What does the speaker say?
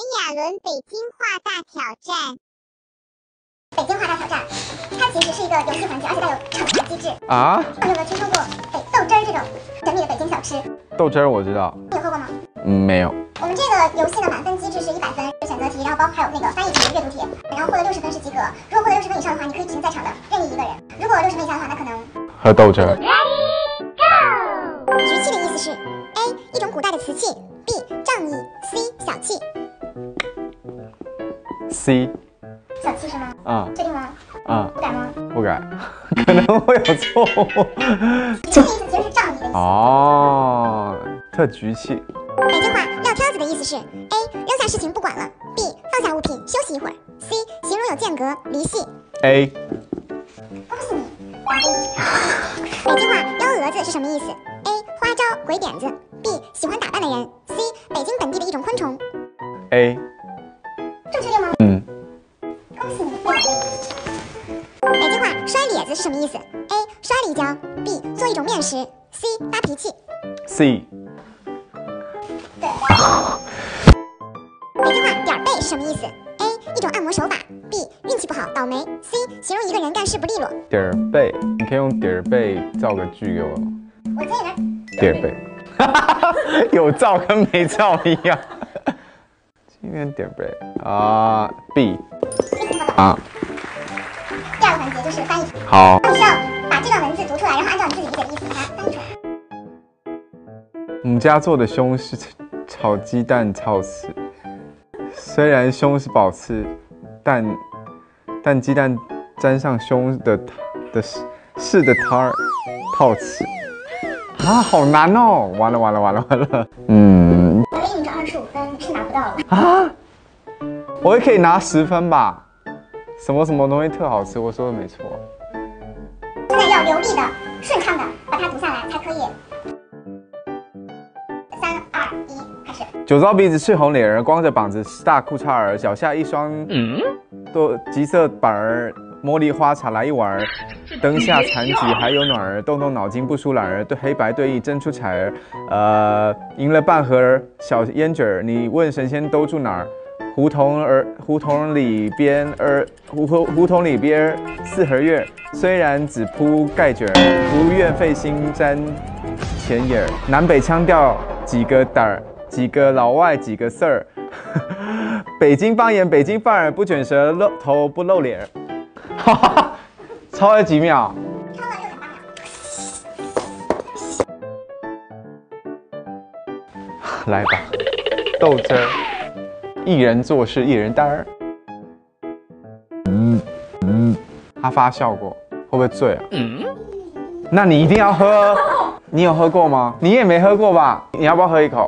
亚纶北京话大挑战。 北京话大挑战，它其实是一个游戏环节，而且带有惩罚机制。 啊？ 你有没有听说过豆汁儿这种神秘的北京小吃？ 豆汁儿我知道。 你有喝过吗？ 没有。 我们这个游戏的满分机制是100分选择题，然后包括还有那个翻译题、阅读题，然后获得60分是及格。如果获得60分以上的话，你可以指定在场的任意一个人；如果60分以下的话，那可能喝豆汁儿。 局气的意思是 A 一种古代的瓷器 ，B 仗义 ，C 小气。 C。 小气是吗？ 啊。 确定吗？ 啊。 不改吗？ 不改，可能会有错误。 这个意思其实是仗义的意思。 哦，特局气。 北京话撂挑子的意思是 A 扔下事情不管了 ，B 放下物品休息一会儿 ，C 形容有间隔离戏。 A。 恭喜你，答对。北京话幺蛾子是什么意思 ？A 花招鬼点子 ，B 喜欢打扮的人 ，C 北京本地的一种昆虫。 A。 这么确定吗？ 嗯。 恭喜你，答对。北京话摔咧子是什么意思 ？A 摔了一跤 ，B 做一种面食 ，C 发脾气。 C。 对。北京话点背是什么意思 ？A 一种按摩手法 ，B 运气不好倒霉 ，C 形容一个人干事不利落。 点儿背，你可以用点儿背造个句给我。 我建议来。 点儿背，有造跟没造一样。今天点儿背啊 ，B。啊。 第二个环节就是翻译。 好。 你需要把这段文字读出来，然后按照你自己理解的意思把它翻译出来。 我们家做的胸是炒鸡蛋操刺，虽然胸是饱吃，但鸡蛋沾上胸的是的汤儿套吃啊，好难哦！完了。嗯。 我给你找25分是拿不到了啊，我也可以拿10分吧？什么东西特好吃？我说的没错。 现在要流利的、顺畅的把它读下来才可以。3、2、1，开始。 酒糟鼻子，赤红脸儿，光着膀子，大裤衩儿，脚下一双多橘色板儿，茉莉花茶来一碗儿，灯下残菊还有暖儿，动动脑筋不输懒儿，对黑白对弈真出彩儿，赢了半盒小烟卷儿，你问神仙都住哪儿？胡同里边四合院，虽然只铺盖卷儿，不愿费心沾钱眼儿。南北腔调几个胆儿，几个老外几个事儿。北京方言北京范儿，不卷舌露头不露脸儿。哈哈，超了几秒？ 超了6.8秒。 来吧，豆汁儿。一人做事一人担儿。它发酵过，会不会醉啊？那你一定要喝。你有喝过吗？你也没喝过吧？你要不要喝一口？